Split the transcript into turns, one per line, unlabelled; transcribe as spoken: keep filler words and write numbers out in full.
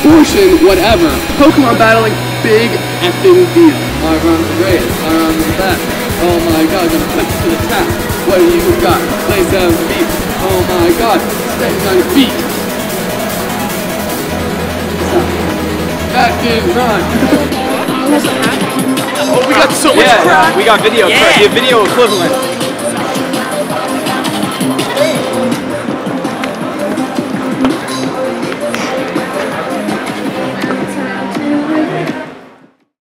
abortion, whatever. Pokemon battling, big effing deal.
My run's great. My run's the best. Oh my god, gonna put to the tap. What do you got? Play some beat. Oh my god, stay on your feet. That did run.
Oh, we got so much
yeah,
crap.
we got video,
Yeah.
the video equivalent.